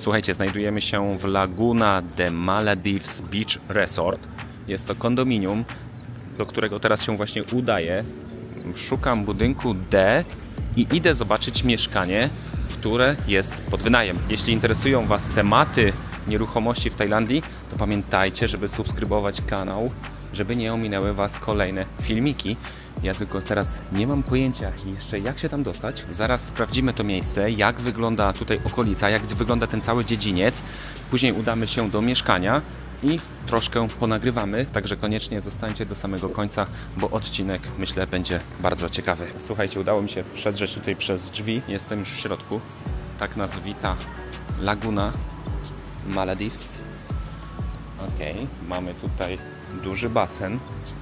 Słuchajcie, znajdujemy się w Laguna de Maldives Beach Resort. Jest to kondominium, do którego teraz się właśnie udaję. Szukam budynku D i idę zobaczyć mieszkanie, które jest pod wynajem. Jeśli interesują Was tematy nieruchomości w Tajlandii, to pamiętajcie, żeby subskrybować kanał, żeby nie ominęły Was kolejne filmiki. Ja tylko teraz nie mam pojęcia jeszcze, jak się tam dostać. Zaraz sprawdzimy to miejsce, jak wygląda tutaj okolica, jak wygląda ten cały dziedziniec. Później udamy się do mieszkania i troszkę ponagrywamy, także koniecznie zostańcie do samego końca, bo odcinek, myślę, będzie bardzo ciekawy. Słuchajcie, udało mi się przedrzeć tutaj przez drzwi. Jestem już w środku. Tak nas wita Laguna Maldives. Ok, mamy tutaj duży basen.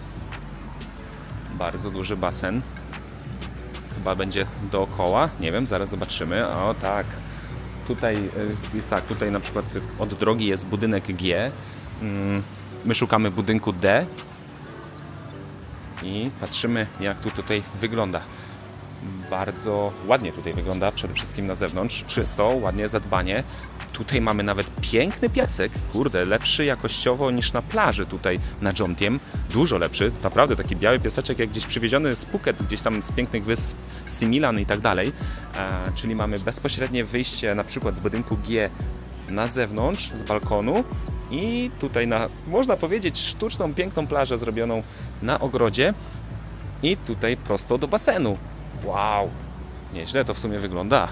Bardzo duży basen. Chyba będzie dookoła. Nie wiem, zaraz zobaczymy. O tak. Tutaj jest tak, tutaj na przykład od drogi jest budynek G. My szukamy budynku D. I patrzymy, jak tu tutaj wygląda. Bardzo ładnie tutaj wygląda, przede wszystkim na zewnątrz. Czysto, ładnie, zadbanie. Tutaj mamy nawet piękny piasek, kurde, lepszy jakościowo niż na plaży tutaj nad Jomtiem. Dużo lepszy, naprawdę taki biały piaseczek jak gdzieś przywieziony z Phuket, gdzieś tam z pięknych wysp Similan i tak dalej. Czyli mamy bezpośrednie wyjście na przykład z budynku G na zewnątrz, z balkonu i tutaj na, można powiedzieć, sztuczną, piękną plażę zrobioną na ogrodzie i tutaj prosto do basenu. Wow, nieźle to w sumie wygląda.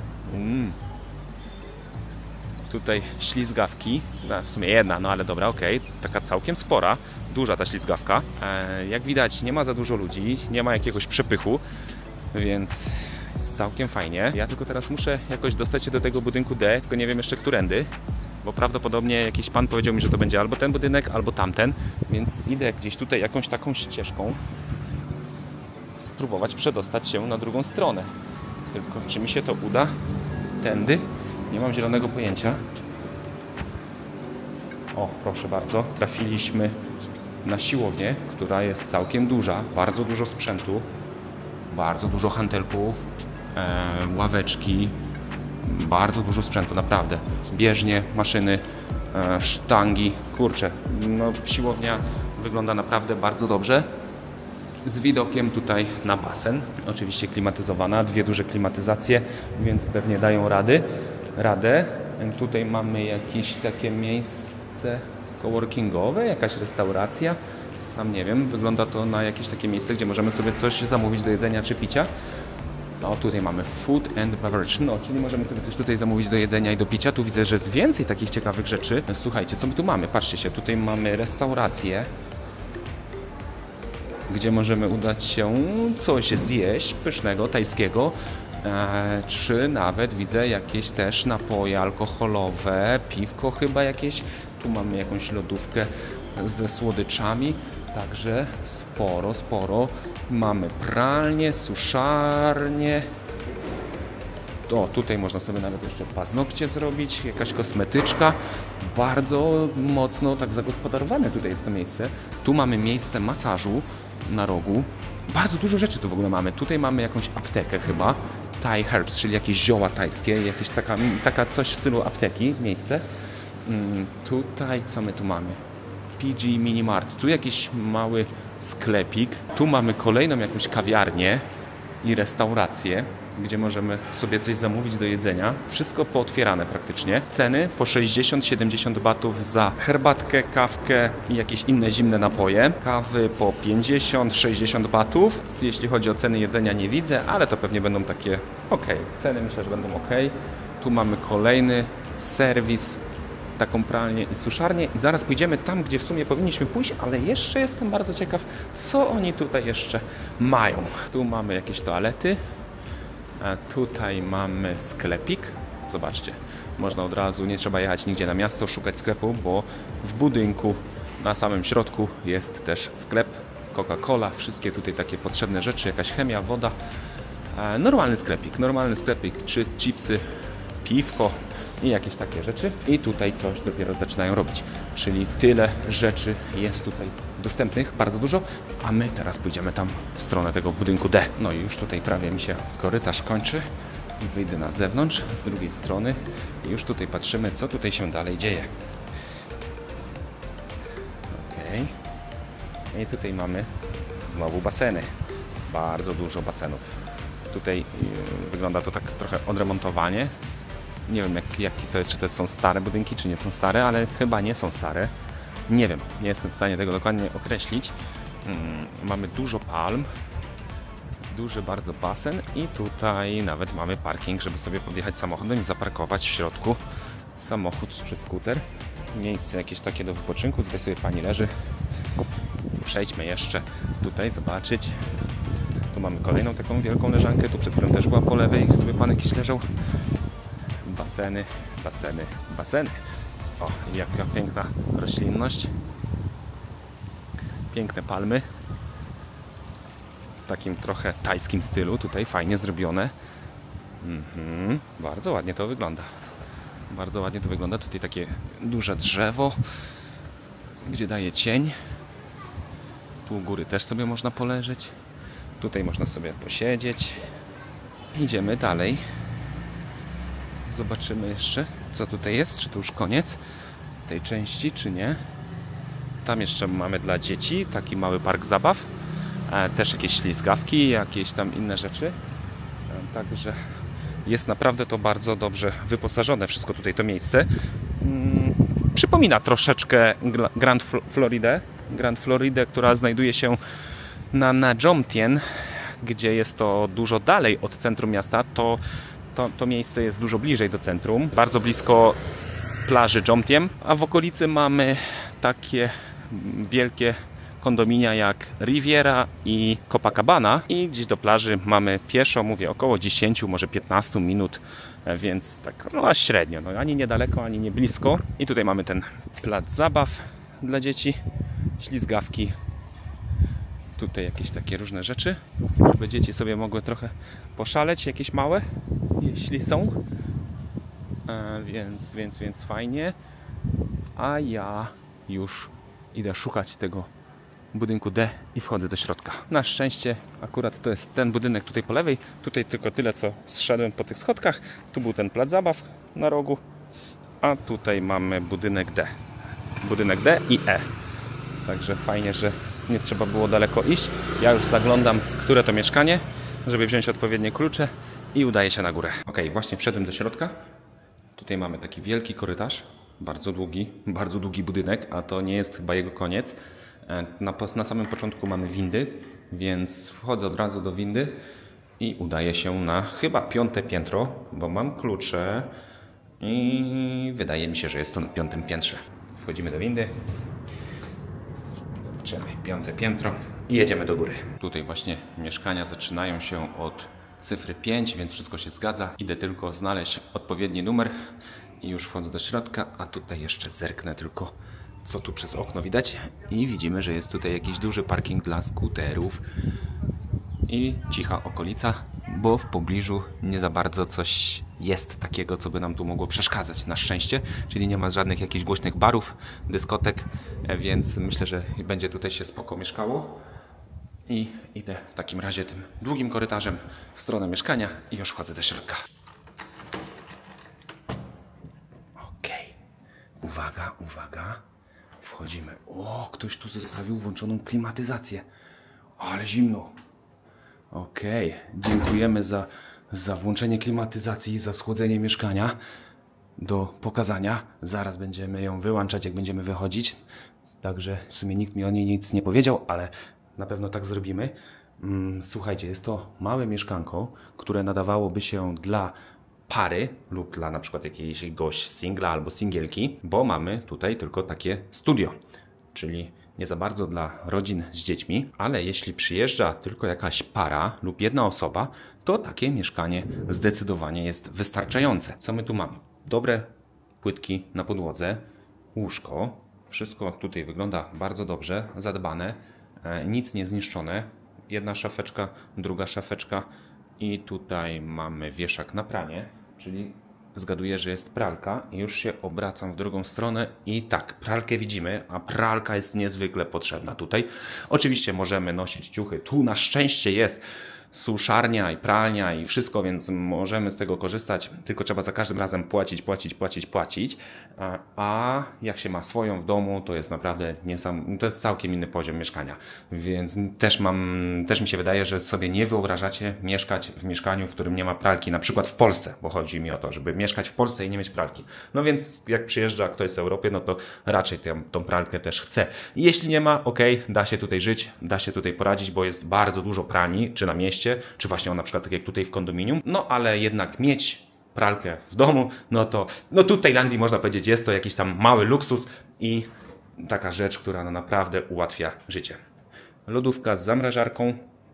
Tutaj ślizgawki, w sumie jedna, no ale dobra, okej, taka całkiem spora, duża ta ślizgawka. Jak widać, nie ma za dużo ludzi, nie ma jakiegoś przepychu, więc jest całkiem fajnie. Ja tylko teraz muszę jakoś dostać się do tego budynku D, tylko nie wiem jeszcze którędy, bo prawdopodobnie jakiś pan powiedział mi, że to będzie albo ten budynek, albo tamten, więc idę gdzieś tutaj jakąś taką ścieżką spróbować przedostać się na drugą stronę. Tylko czy mi się to uda? Tędy? Nie mam zielonego pojęcia. O, proszę bardzo, trafiliśmy na siłownię, która jest całkiem duża. Bardzo dużo sprzętu, bardzo dużo hantelków, ławeczki, bardzo dużo sprzętu, naprawdę. Bieżnie, maszyny, sztangi. Kurczę, no siłownia wygląda naprawdę bardzo dobrze. Z widokiem tutaj na basen. Oczywiście klimatyzowana, dwie duże klimatyzacje, więc pewnie dają radę. Tutaj mamy jakieś takie miejsce coworkingowe, jakaś restauracja. Sam nie wiem, wygląda to na jakieś takie miejsce, gdzie możemy sobie coś zamówić do jedzenia czy picia. No tutaj mamy food and beverage, no czyli możemy sobie coś tutaj zamówić do jedzenia i do picia. Tu widzę, że jest więcej takich ciekawych rzeczy. Słuchajcie, co my tu mamy? Patrzcie się, tutaj mamy restaurację, gdzie możemy udać się coś zjeść pysznego, tajskiego, czy nawet widzę jakieś też napoje alkoholowe, piwko chyba jakieś. Tu mamy jakąś lodówkę ze słodyczami, także sporo. Mamy pralnię, suszarnię. O, tutaj można sobie nawet jeszcze paznokcie zrobić, jakaś kosmetyczka. Bardzo mocno tak zagospodarowane tutaj jest to miejsce. Tu mamy miejsce masażu na rogu. Bardzo dużo rzeczy tu w ogóle mamy. Tutaj mamy jakąś aptekę chyba. Thai herbs, czyli jakieś zioła tajskie, jakieś taka coś w stylu apteki, miejsce. Tutaj co my tu mamy? PG Mini Mart. Tu jakiś mały sklepik. Tu mamy kolejną jakąś kawiarnię i restaurację, gdzie możemy sobie coś zamówić do jedzenia. Wszystko pootwierane praktycznie. Ceny po 60-70 batów za herbatkę, kawkę i jakieś inne zimne napoje. Kawy po 50-60 batów. Jeśli chodzi o ceny jedzenia nie widzę, ale to pewnie będą takie ok. Ceny myślę, że będą ok. Tu mamy kolejny serwis, taką pralnię i suszarnię i zaraz pójdziemy tam, gdzie w sumie powinniśmy pójść, ale jeszcze jestem bardzo ciekaw, co oni tutaj jeszcze mają. Tu mamy jakieś toalety. A tutaj mamy sklepik. Zobaczcie, można od razu, nie trzeba jechać nigdzie na miasto, szukać sklepu, bo w budynku na samym środku jest też sklep, Coca-Cola, wszystkie tutaj takie potrzebne rzeczy, jakaś chemia, woda. Normalny sklepik, czy chipsy, piwko i jakieś takie rzeczy. I tutaj coś dopiero zaczynają robić, czyli tyle rzeczy jest tutaj dostępnych, bardzo dużo, a my teraz pójdziemy tam w stronę tego budynku D. No i już tutaj prawie mi się korytarz kończy. Wyjdę na zewnątrz, z drugiej strony i już tutaj patrzymy, co tutaj się dalej dzieje. Ok. I tutaj mamy znowu baseny. Bardzo dużo basenów. Tutaj wygląda to tak trochę odremontowanie. Nie wiem, jaki to jest, czy to są stare budynki, czy nie są stare, ale chyba nie są stare. Nie wiem, nie jestem w stanie tego dokładnie określić. Mamy dużo palm. Duży bardzo basen i tutaj nawet mamy parking, żeby sobie podjechać samochodem i zaparkować w środku samochód czy skuter. Miejsce jakieś takie do wypoczynku. Tutaj sobie pani leży. Przejdźmy jeszcze tutaj, zobaczyć. Tu mamy kolejną taką wielką leżankę. Tu przed chwilą też była po lewej, sobie pan jakiś leżał. Baseny, baseny, baseny. O, jaka piękna roślinność. Piękne palmy. W takim trochę tajskim stylu. Tutaj fajnie zrobione. Bardzo ładnie to wygląda. Bardzo ładnie to wygląda. Tutaj takie duże drzewo, gdzie daje cień. Tu u góry też sobie można poleżeć. Tutaj można sobie posiedzieć. Idziemy dalej. Zobaczymy jeszcze, co tutaj jest. Czy to już koniec tej części, czy nie. Tam jeszcze mamy dla dzieci taki mały park zabaw. Też jakieś ślizgawki, jakieś tam inne rzeczy. Także jest naprawdę to bardzo dobrze wyposażone wszystko tutaj to miejsce. Przypomina troszeczkę Grand Floridę, która znajduje się na Jomtien, gdzie jest to dużo dalej od centrum miasta. To miejsce jest dużo bliżej do centrum, bardzo blisko plaży Jomtien, a w okolicy mamy takie wielkie kondominia jak Riviera i Copacabana i gdzieś do plaży mamy pieszo, mówię, około 10, może 15 minut, więc tak no średnio, no, ani niedaleko, ani nie blisko. I tutaj mamy ten plac zabaw dla dzieci, ślizgawki, tutaj jakieś takie różne rzeczy, żeby dzieci sobie mogły trochę poszaleć, jakieś małe, jeśli są, więc fajnie. A ja już idę szukać tego budynku D i wchodzę do środka. Na szczęście akurat to jest ten budynek tutaj po lewej. Tutaj tylko tyle, co zszedłem po tych schodkach. Tu był ten plac zabaw na rogu, a tutaj mamy budynek D. Budynek D i E. Także fajnie, że nie trzeba było daleko iść. Ja już zaglądam, które to mieszkanie, żeby wziąć odpowiednie klucze i udaję się na górę. Ok, właśnie wszedłem do środka. Tutaj mamy taki wielki korytarz, bardzo długi budynek, a to nie jest chyba jego koniec. Na samym początku mamy windy, więc wchodzę od razu do windy i udaję się na chyba 5. piętro, bo mam klucze i wydaje mi się, że jest to na 5. piętrze. Wchodzimy do windy, zobaczymy 5. piętro i jedziemy do góry. Tutaj właśnie mieszkania zaczynają się od cyfry 5, więc wszystko się zgadza. Idę tylko znaleźć odpowiedni numer i już wchodzę do środka, a tutaj jeszcze zerknę tylko, co tu przez okno widać i widzimy, że jest tutaj jakiś duży parking dla skuterów i cicha okolica, bo w pobliżu nie za bardzo coś jest takiego, co by nam tu mogło przeszkadzać, na szczęście, czyli nie ma żadnych jakichś głośnych barów, dyskotek, więc myślę, że będzie tutaj się spoko mieszkało. I idę w takim razie tym długim korytarzem w stronę mieszkania i już wchodzę do środka. Okej. Uwaga, uwaga. Wchodzimy. O, ktoś tu zostawił włączoną klimatyzację. Ale zimno. Okej. Dziękujemy za włączenie klimatyzacji, za schłodzenie mieszkania do pokazania. Zaraz będziemy ją wyłączać, jak będziemy wychodzić. Także w sumie nikt mi o niej nic nie powiedział, ale na pewno tak zrobimy. Słuchajcie, jest to małe mieszkanko, które nadawałoby się dla pary lub dla na przykład jakiegoś singla albo singielki, bo mamy tutaj tylko takie studio, czyli nie za bardzo dla rodzin z dziećmi, ale jeśli przyjeżdża tylko jakaś para lub jedna osoba, to takie mieszkanie zdecydowanie jest wystarczające. Co my tu mamy? Dobre płytki na podłodze, łóżko, wszystko tutaj wygląda bardzo dobrze, zadbane. Nic nie zniszczone. Jedna szafeczka, druga szafeczka i tutaj mamy wieszak na pranie, czyli zgaduję, że jest pralka. I już się obracam w drugą stronę i tak, pralkę widzimy, a pralka jest niezwykle potrzebna tutaj. Oczywiście możemy nosić ciuchy. Tu na szczęście jest suszarnia i pralnia i wszystko, więc możemy z tego korzystać, tylko trzeba za każdym razem płacić. A jak się ma swoją w domu, to jest naprawdę to jest całkiem inny poziom mieszkania. Więc też mi się wydaje, że sobie nie wyobrażacie mieszkać w mieszkaniu, w którym nie ma pralki, na przykład w Polsce, bo chodzi mi o to, żeby mieszkać w Polsce i nie mieć pralki. No więc jak przyjeżdża ktoś z Europy, no to raczej tą pralkę też chce. I jeśli nie ma, da się tutaj żyć, da się tutaj poradzić, bo jest bardzo dużo pralni, czy na mieście, czy właśnie na przykład tak jak tutaj w kondominium. No ale jednak mieć pralkę w domu, no tu w Tajlandii można powiedzieć, jest to jakiś tam mały luksus i taka rzecz, która naprawdę ułatwia życie. Lodówka z zamrażarką.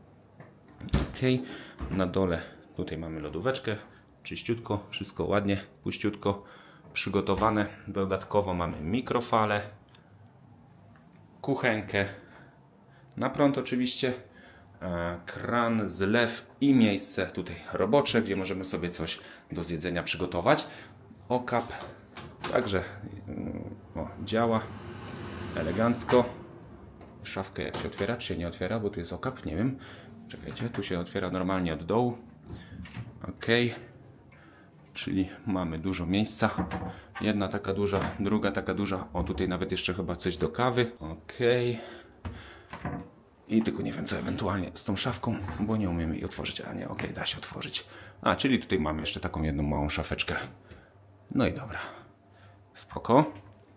Na dole tutaj mamy lodóweczkę, czyściutko, wszystko ładnie, puściutko przygotowane. Dodatkowo mamy mikrofalę, kuchenkę, na prąd oczywiście, kran, zlew i miejsce tutaj robocze, gdzie możemy sobie coś do zjedzenia przygotować. Okap także działa elegancko. Szafkę jak się otwiera, czy się nie otwiera, bo tu jest okap, nie wiem. Czekajcie, tu się otwiera normalnie od dołu. Czyli mamy dużo miejsca. Jedna taka duża, druga taka duża. O, tutaj nawet jeszcze chyba coś do kawy. I tylko nie wiem co ewentualnie z tą szafką, bo nie umiemy jej otworzyć. A nie, da się otworzyć. Czyli tutaj mamy jeszcze taką jedną małą szafeczkę. No i dobra. Spoko.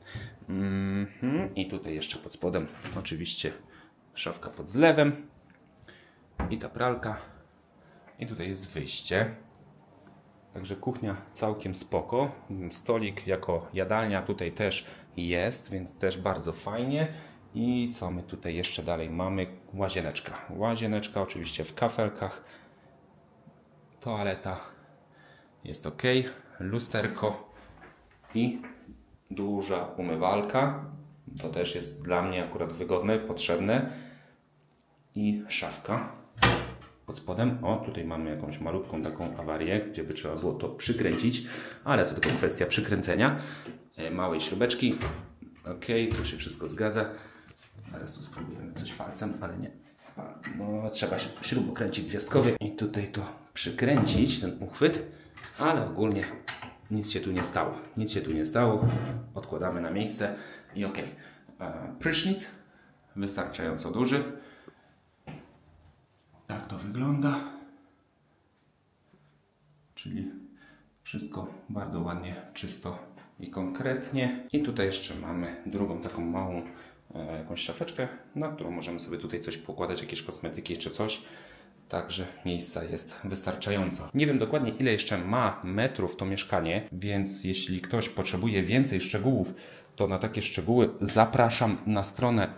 I tutaj jeszcze pod spodem oczywiście szafka pod zlewem. I ta pralka. I tutaj jest wyjście. Także kuchnia całkiem spoko. Stolik jako jadalnia tutaj też jest, więc też bardzo fajnie. I co my tutaj jeszcze dalej mamy? Łazieneczka. Łazieneczka oczywiście w kafelkach. Toaleta jest ok. Lusterko i duża umywalka. To też jest dla mnie akurat wygodne, potrzebne. I szafka. Pod spodem, tutaj mamy jakąś malutką taką awarię, gdzie by trzeba było to przykręcić, ale to tylko kwestia przykręcenia. Małej śrubeczki. Tu się wszystko zgadza. Teraz tu spróbujemy coś palcem, ale nie. No, trzeba śrubokręcik gwiazdkowy i tutaj to przykręcić, ten uchwyt, ale ogólnie nic się tu nie stało. Nic się tu nie stało. Odkładamy na miejsce i prysznic wystarczająco duży. Tak to wygląda. Czyli wszystko bardzo ładnie, czysto i konkretnie. I tutaj jeszcze mamy drugą taką małą jakąś szafeczkę, na którą możemy sobie tutaj coś pokładać, jakieś kosmetyki czy coś. Także miejsca jest wystarczająco. Nie wiem dokładnie ile jeszcze ma metrów to mieszkanie, więc jeśli ktoś potrzebuje więcej szczegółów, to na takie szczegóły zapraszam na stronę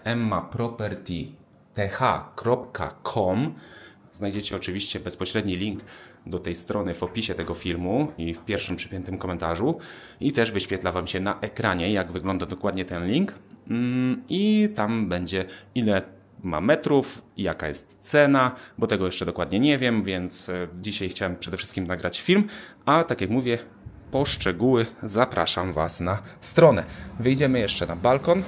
emmapropertyth.com. Znajdziecie oczywiście bezpośredni link do tej strony w opisie tego filmu i w pierwszym przypiętym komentarzu. I też wyświetla Wam się na ekranie, jak wygląda dokładnie ten link. I tam będzie ile ma metrów, jaka jest cena, bo tego jeszcze dokładnie nie wiem, więc dzisiaj chciałem przede wszystkim nagrać film, a tak jak mówię, po szczegóły zapraszam Was na stronę. Wyjdziemy jeszcze na balkon.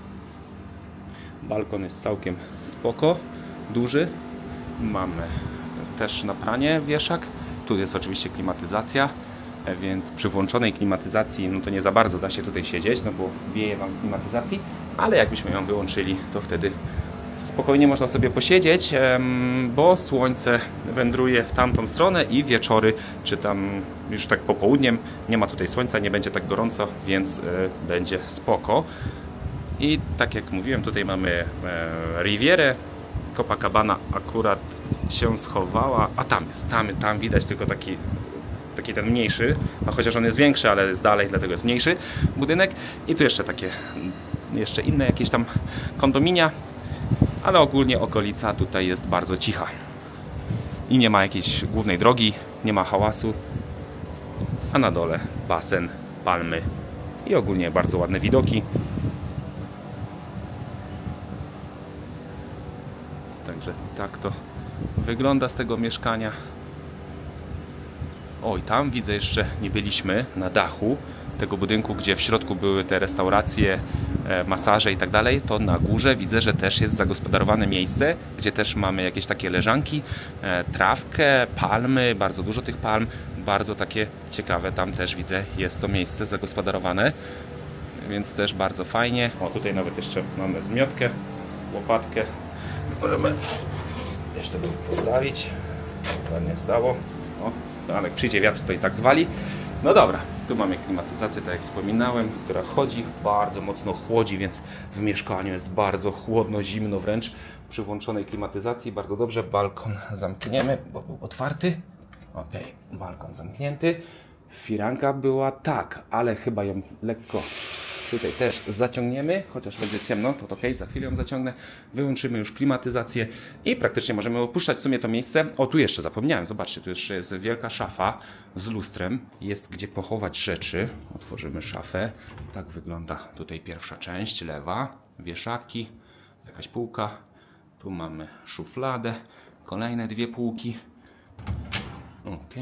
Balkon jest całkiem spoko, duży. Mamy też na pranie wieszak. Tu jest oczywiście klimatyzacja, więc przy włączonej klimatyzacji no to nie za bardzo da się tutaj siedzieć, no bo wieje Wam z klimatyzacji, ale jakbyśmy ją wyłączyli, to wtedy spokojnie można sobie posiedzieć, bo słońce wędruje w tamtą stronę i wieczory, czy tam już tak popołudniem, nie ma tutaj słońca, nie będzie tak gorąco, więc będzie spoko. I tak jak mówiłem, tutaj mamy Rivierę. Copacabana akurat się schowała, a tam jest, tam widać tylko taki ten mniejszy, a chociaż on jest większy, ale jest dalej, dlatego jest mniejszy budynek. I tu jeszcze takie, jeszcze inne jakieś tam kondominia, ale ogólnie okolica tutaj jest bardzo cicha. I nie ma jakiejś głównej drogi, nie ma hałasu, a na dole basen, palmy i ogólnie bardzo ładne widoki. Także tak to wygląda z tego mieszkania. Oj, tam widzę jeszcze, nie byliśmy na dachu. tego budynku, gdzie w środku były te restauracje, masaże i tak dalej, to na górze widzę, że też jest zagospodarowane miejsce, gdzie też mamy jakieś takie leżanki, trawkę, palmy, bardzo dużo tych palm, bardzo takie ciekawe, tam też widzę, jest to miejsce zagospodarowane, więc też bardzo fajnie. O, tutaj nawet jeszcze mamy zmiotkę, łopatkę, możemy jeszcze tu postawić, ładnie stało, o, ale jak przyjdzie wiatr, to i tak zwali. No dobra, tu mamy klimatyzację, tak jak wspominałem, która chodzi, bardzo mocno chłodzi, więc w mieszkaniu jest bardzo chłodno, zimno wręcz przy włączonej klimatyzacji. Bardzo dobrze, balkon zamkniemy, bo był otwarty. Ok, balkon zamknięty. Firanka była tak, ale chyba ją lekko tutaj też zaciągniemy, chociaż będzie ciemno, to ok, za chwilę ją zaciągnę. Wyłączymy już klimatyzację i praktycznie możemy opuszczać w sumie to miejsce. O, tu jeszcze zapomniałem, zobaczcie, tu jeszcze jest wielka szafa z lustrem. Jest gdzie pochować rzeczy. Otworzymy szafę. Tak wygląda tutaj pierwsza część, lewa. Wieszaki, jakaś półka. Tu mamy szufladę, kolejne dwie półki. Ok.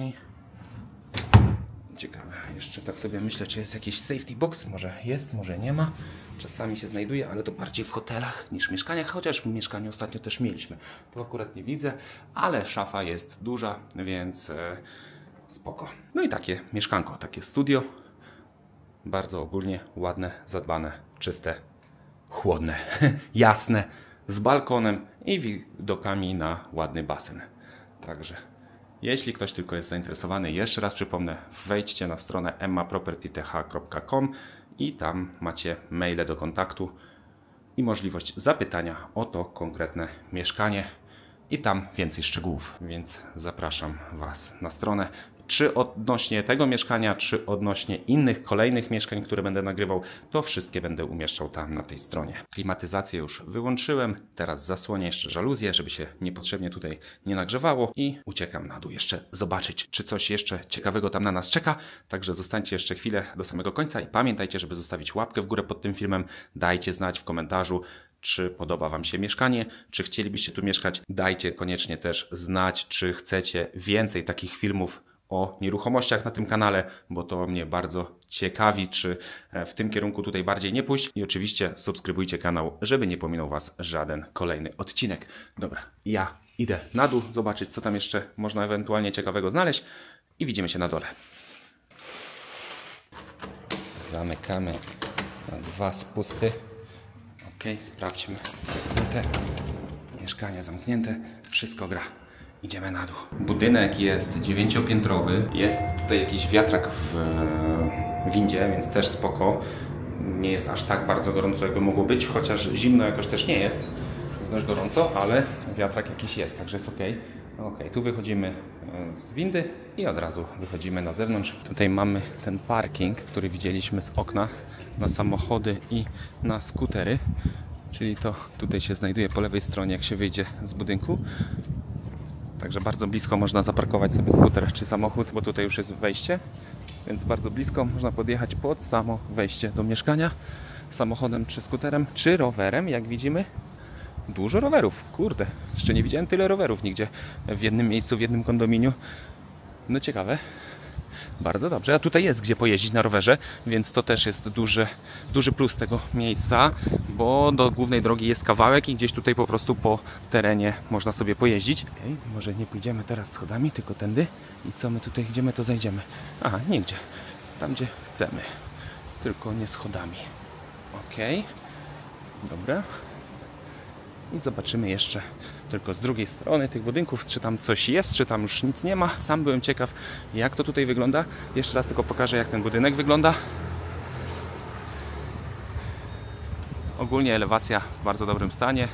Ciekawe, jeszcze tak sobie myślę, czy jest jakiś safety box, może jest, może nie ma. Czasami się znajduje, ale to bardziej w hotelach niż w mieszkaniach, chociaż w mieszkaniu ostatnio też mieliśmy. Tu akurat nie widzę, ale szafa jest duża, więc spoko. No i takie mieszkanko, takie studio. Bardzo ogólnie ładne, zadbane, czyste, chłodne, jasne, z balkonem i widokami na ładny basen. Także jeśli ktoś tylko jest zainteresowany, jeszcze raz przypomnę, wejdźcie na stronę emmapropertyth.com i tam macie maile do kontaktu i możliwość zapytania o to konkretne mieszkanie i tam więcej szczegółów, więc zapraszam Was na stronę. Czy odnośnie tego mieszkania, czy odnośnie innych, kolejnych mieszkań, które będę nagrywał, to wszystkie będę umieszczał tam na tej stronie. Klimatyzację już wyłączyłem, teraz zasłonię jeszcze żaluzję, żeby się niepotrzebnie tutaj nie nagrzewało i uciekam na dół jeszcze zobaczyć, czy coś jeszcze ciekawego tam na nas czeka. Także zostańcie jeszcze chwilę do samego końca i pamiętajcie, żeby zostawić łapkę w górę pod tym filmem. Dajcie znać w komentarzu, czy podoba Wam się mieszkanie, czy chcielibyście tu mieszkać. Dajcie koniecznie też znać, czy chcecie więcej takich filmów o nieruchomościach na tym kanale, bo to mnie bardzo ciekawi, czy w tym kierunku tutaj bardziej nie pójść. I oczywiście subskrybujcie kanał, żeby nie pominął Was żaden kolejny odcinek. Dobra, ja idę na dół, zobaczyć, co tam jeszcze można ewentualnie ciekawego znaleźć i widzimy się na dole. Zamykamy na 2 spusty. Ok, sprawdźmy. Zamknięte. Mieszkanie zamknięte. Wszystko gra. Idziemy na dół. Budynek jest 9-piętrowy. Jest tutaj jakiś wiatrak w windzie, więc też spoko. Nie jest aż tak bardzo gorąco, jakby mogło być, chociaż zimno jakoś też nie jest. Jest dość gorąco, ale wiatrak jakiś jest, także jest ok. Ok, tu wychodzimy z windy i od razu wychodzimy na zewnątrz. Tutaj mamy ten parking, który widzieliśmy z okna na samochody i na skutery. Czyli to tutaj się znajduje po lewej stronie, jak się wyjdzie z budynku. Także bardzo blisko można zaparkować sobie skuter czy samochód, bo tutaj już jest wejście. Więc bardzo blisko można podjechać pod samo wejście do mieszkania samochodem czy skuterem, czy rowerem, jak widzimy. Dużo rowerów, kurde. Jeszcze nie widziałem tyle rowerów nigdzie w jednym miejscu, w jednym kondominium. No ciekawe. Bardzo dobrze. A tutaj jest gdzie pojeździć na rowerze, więc to też jest duży plus tego miejsca, bo do głównej drogi jest kawałek i gdzieś tutaj po prostu po terenie można sobie pojeździć. Okay, może nie pójdziemy teraz schodami, tylko tędy. I co my tutaj, gdzie my to zajdziemy? Aha, nigdzie. Tam, gdzie chcemy. Tylko nie schodami. Ok. Dobra. I zobaczymy jeszcze tylko z drugiej strony tych budynków, czy tam coś jest, czy tam już nic nie ma. Sam byłem ciekaw, jak to tutaj wygląda. Jeszcze raz tylko pokażę, jak ten budynek wygląda. Ogólnie elewacja w bardzo dobrym stanie.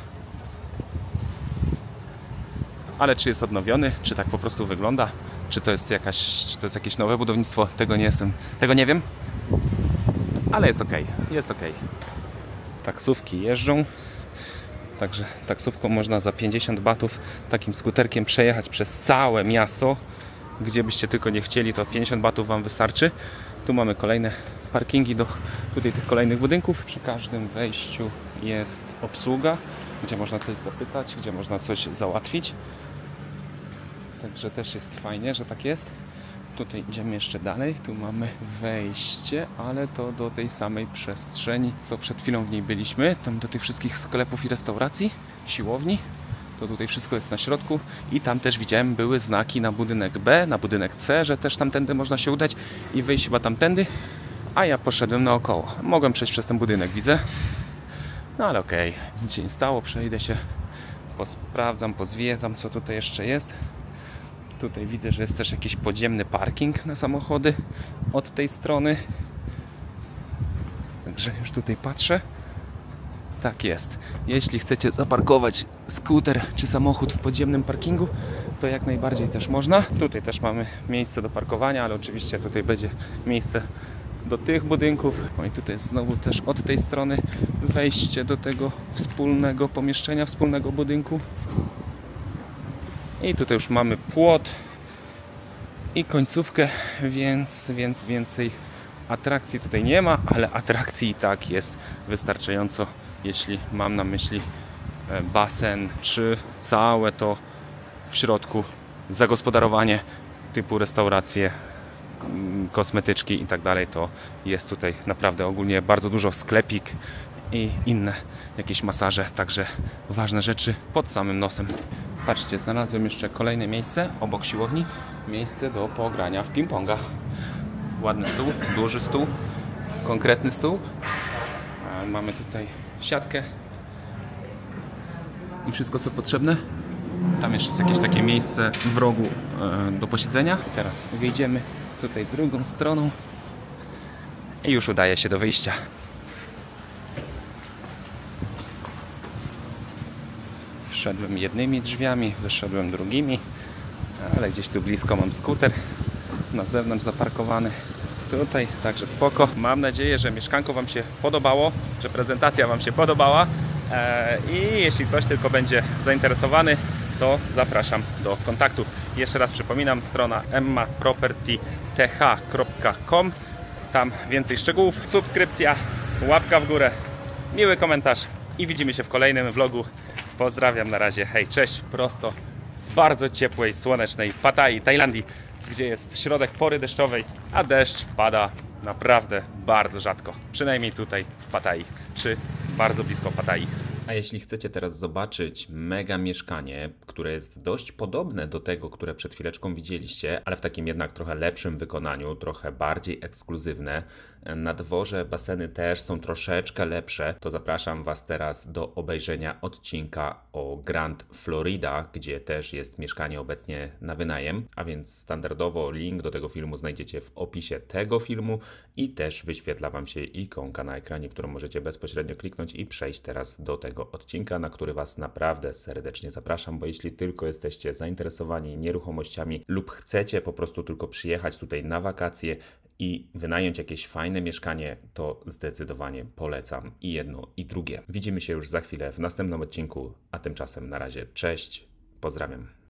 Ale czy jest odnowiony, czy tak po prostu wygląda, czy to jest jakieś nowe budownictwo, tego nie wiem. Ale jest ok, jest ok. Taksówki jeżdżą. Także taksówką można za 50 batów takim skuterkiem przejechać przez całe miasto. Gdzie byście tylko nie chcieli, to 50 batów Wam wystarczy. Tu mamy kolejne parkingi do tutaj tych kolejnych budynków. Przy każdym wejściu jest obsługa, gdzie można coś zapytać, gdzie można coś załatwić. Także też jest fajnie, że tak jest. Tutaj idziemy jeszcze dalej, tu mamy wejście, ale to do tej samej przestrzeni, co przed chwilą w niej byliśmy, tam do tych wszystkich sklepów i restauracji, siłowni. To tutaj wszystko jest na środku i tam też widziałem, były znaki na budynek B, na budynek C, że też tamtędy można się udać i wyjść chyba tamtędy, a ja poszedłem naokoło. Mogłem przejść przez ten budynek, widzę, no ale okej, nic się nie stało, przejdę się, posprawdzam, pozwiedzam, co tutaj jeszcze jest. Tutaj widzę, że jest też jakiś podziemny parking na samochody od tej strony. Także już tutaj patrzę. Tak jest. Jeśli chcecie zaparkować skuter czy samochód w podziemnym parkingu, to jak najbardziej też można. Tutaj też mamy miejsce do parkowania, ale oczywiście tutaj będzie miejsce do tych budynków. No i tutaj jest znowu też od tej strony wejście do tego wspólnego pomieszczenia, wspólnego budynku. I tutaj już mamy płot i końcówkę, więc więcej atrakcji tutaj nie ma, ale atrakcji i tak jest wystarczająco, jeśli mam na myśli basen, czy całe to w środku zagospodarowanie typu restauracje, kosmetyczki i tak dalej, to jest tutaj naprawdę ogólnie bardzo dużo, sklepik i inne jakieś masaże, także ważne rzeczy pod samym nosem. Patrzcie, znalazłem jeszcze kolejne miejsce obok siłowni, miejsce do pogrania w ping-ponga. Ładny stół, duży stół, konkretny stół. Mamy tutaj siatkę i wszystko co potrzebne. Tam jeszcze jest jakieś takie miejsce w rogu do posiedzenia. Teraz wyjdziemy tutaj drugą stroną i już udaje się do wyjścia. Wszedłem jednymi drzwiami, wyszedłem drugimi, ale gdzieś tu blisko mam skuter na zewnątrz zaparkowany tutaj, także spoko. Mam nadzieję, że mieszkanko Wam się podobało, że prezentacja Wam się podobała i jeśli ktoś tylko będzie zainteresowany, to zapraszam do kontaktu. Jeszcze raz przypominam, strona emmapropertyth.com, tam więcej szczegółów, subskrypcja, łapka w górę, miły komentarz i widzimy się w kolejnym vlogu. Pozdrawiam, na razie, hej, cześć, prosto z bardzo ciepłej, słonecznej Pattayyi, Tajlandii, gdzie jest środek pory deszczowej, a deszcz pada naprawdę bardzo rzadko. Przynajmniej tutaj w Pattayyi, czy bardzo blisko Pattayyi. A jeśli chcecie teraz zobaczyć mega mieszkanie, które jest dość podobne do tego, które przed chwileczką widzieliście, ale w takim jednak trochę lepszym wykonaniu, trochę bardziej ekskluzywne, na dworze baseny też są troszeczkę lepsze, to zapraszam Was teraz do obejrzenia odcinka o Grand Florida, gdzie też jest mieszkanie obecnie na wynajem, a więc standardowo link do tego filmu znajdziecie w opisie tego filmu i też wyświetla Wam się ikonka na ekranie, którą możecie bezpośrednio kliknąć i przejść teraz do tego odcinka, na który Was naprawdę serdecznie zapraszam, bo jeśli tylko jesteście zainteresowani nieruchomościami lub chcecie po prostu tylko przyjechać tutaj na wakacje i wynająć jakieś fajne mieszkanie, to zdecydowanie polecam i jedno i drugie. Widzimy się już za chwilę w następnym odcinku, a tymczasem na razie cześć, pozdrawiam.